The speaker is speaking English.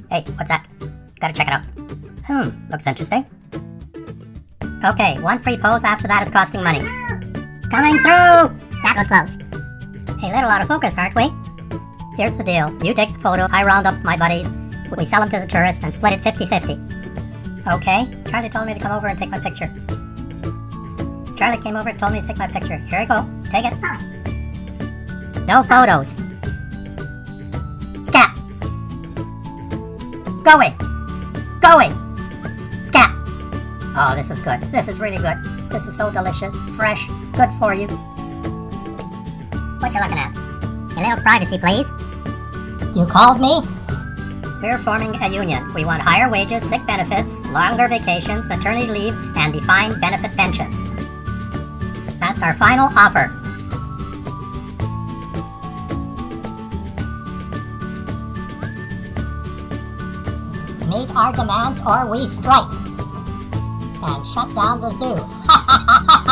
Hey, what's that? Gotta check it out. Looks interesting. Okay, one free pose after that is costing money. Coming through! That was close. Hey, little out of focus, aren't we? Here's the deal. You take the photo, I round up my buddies, we sell them to the tourists and split it 50-50. Okay? Charlie told me to come over and take my picture. Charlie came over and told me to take my picture. Here I go. Take it. No photos. Scat! Go away! Go away! Scat! Oh, this is good. This is really good. This is so delicious, fresh, good for you. What you looking at? A little privacy, please. You called me? We're forming a union. We want higher wages, sick benefits, longer vacations, maternity leave, and defined benefit pensions. That's our final offer. Meet our demands or we strike. And shut down the zoo.